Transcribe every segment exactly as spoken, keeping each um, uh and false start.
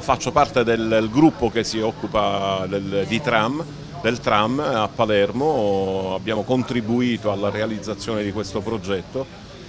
faccio parte del, del gruppo che si occupa del, di tram, del tram a Palermo, abbiamo contribuito alla realizzazione di questo progetto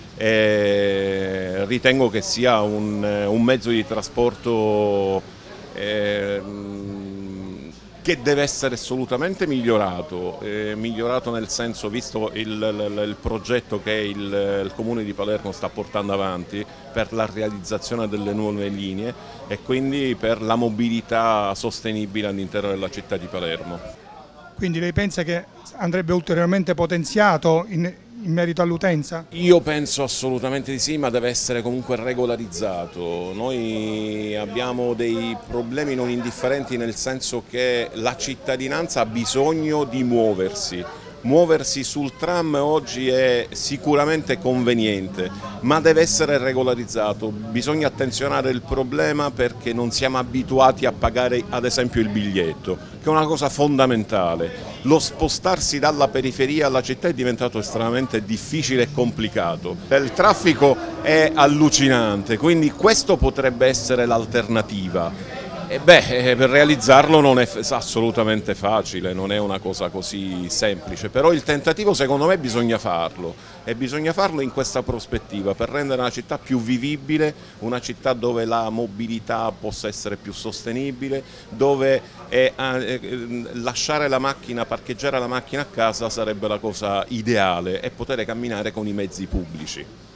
e ritengo che sia un, un mezzo di trasporto eh, che deve essere assolutamente migliorato, eh, migliorato nel senso, visto il, il, il progetto che il, il Comune di Palermo sta portando avanti per la realizzazione delle nuove linee e quindi per la mobilità sostenibile all'interno della città di Palermo. Quindi lei pensa che andrebbe ulteriormente potenziato in, in merito all'utenza? Io penso assolutamente di sì, ma deve essere comunque regolarizzato. Noi abbiamo dei problemi non indifferenti, nel senso che la cittadinanza ha bisogno di muoversi. Muoversi sul tram oggi è sicuramente conveniente, ma deve essere regolarizzato. Bisogna attenzionare il problema perché non siamo abituati a pagare ad esempio il biglietto, che è una cosa fondamentale. Lo spostarsi dalla periferia alla città è diventato estremamente difficile e complicato. Il traffico è allucinante, quindi questo potrebbe essere l'alternativa. E beh, per realizzarlo non è assolutamente facile, non è una cosa così semplice, però il tentativo secondo me bisogna farlo e bisogna farlo in questa prospettiva per rendere una città più vivibile, una città dove la mobilità possa essere più sostenibile, dove è, eh, lasciare la macchina, parcheggiare la macchina a casa sarebbe la cosa ideale e poter camminare con i mezzi pubblici.